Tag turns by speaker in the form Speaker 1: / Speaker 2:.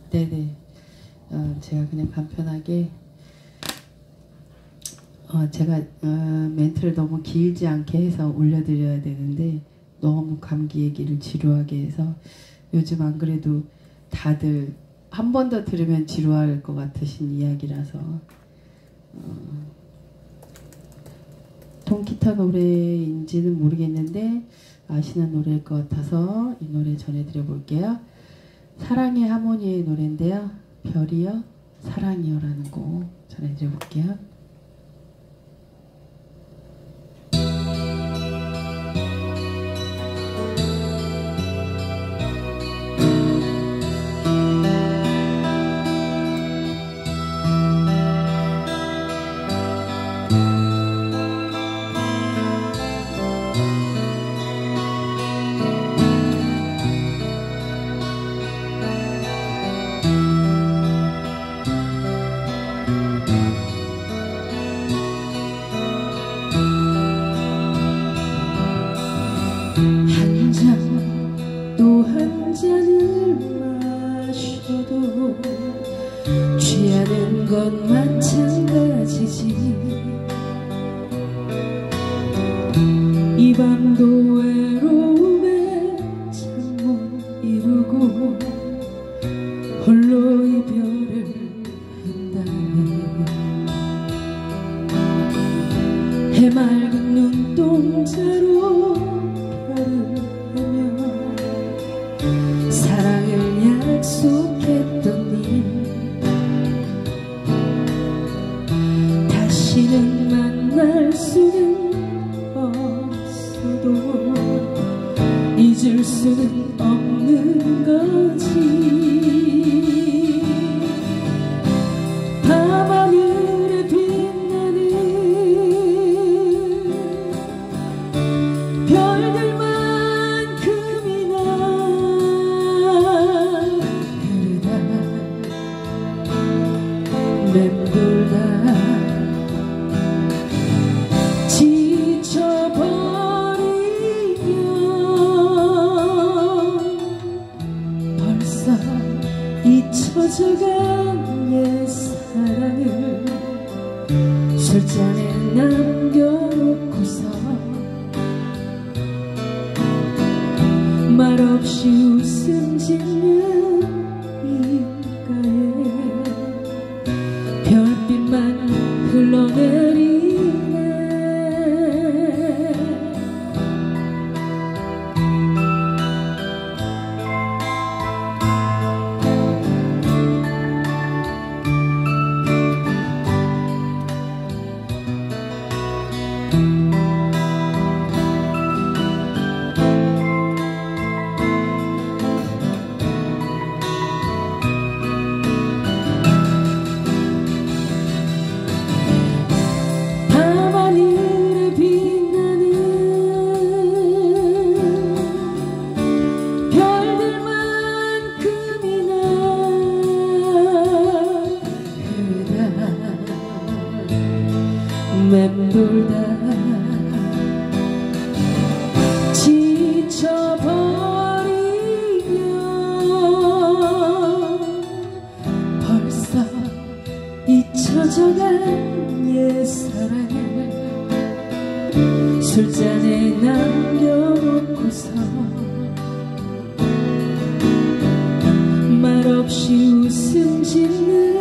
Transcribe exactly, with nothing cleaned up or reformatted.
Speaker 1: 네네. 어, 제가 그냥 간편하게 어, 제가 어, 멘트를 너무 길지 않게 해서 올려드려야 되는데 너무 감기 얘기를 지루하게 해서 요즘 안 그래도 다들 한 번 더 들으면 지루할 것 같으신 이야기라서 어, 통기타 노래인지는 모르겠는데 아시는 노래일 것 같아서 이 노래 전해드려 볼게요. 사랑의 하모니의 노래인데요. 별이여 사랑이여 라는 곡 전해드려 볼게요.
Speaker 2: 또 한 잔을 마셔도 취하는 건 마찬가지지. 이 밤도 외로움에 잠 못 이루고 홀로 이별을 한다네. 해맑은 눈동자로 별을 사랑을 약속했더니 다시는 만날 수는 없어도 잊을 수는 없는 거지. 밤하늘에 빛나는 별들만큼이나 맴돌다 지쳐버리면 벌써 잊혀져간 옛사랑을 술잔에 남겨놓고서 말없이 웃음 짓는 입가에 별빛만 흘러내리네. 맴돌다 지쳐버리면 벌써 잊혀져간 옛사랑을 술잔에 남겨놓고서 말없이 웃음 짓는